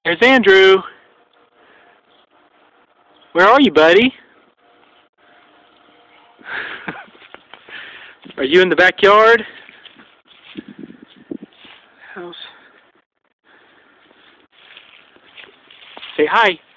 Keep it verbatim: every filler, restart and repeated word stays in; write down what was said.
There's Andrew. Where are you, buddy? Are you in the backyard? House. Say hi.